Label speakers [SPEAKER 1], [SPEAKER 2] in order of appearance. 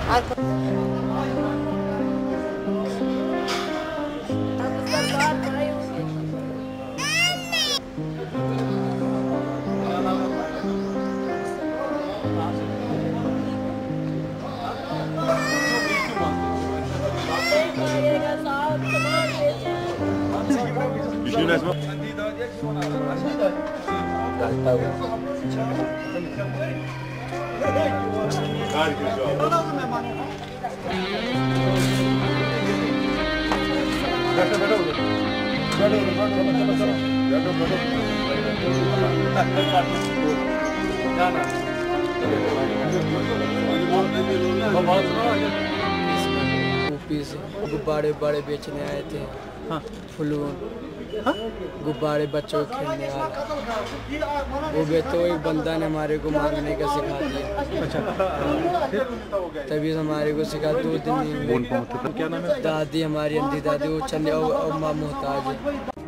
[SPEAKER 1] गुब्बारे बड़े बेचने आए थे। हाँ। फुलून। हाँ? गुब्बारे बच्चों को खेलने वाले वो भी तो एक बंदा ने हमारे को मांगने का सिखा दिया। अच्छा। तभी हमारे को सिखा 2 दिन। क्या नाम है? दादी हमारी अंधी दादी वो चले और माँ मोहताज है।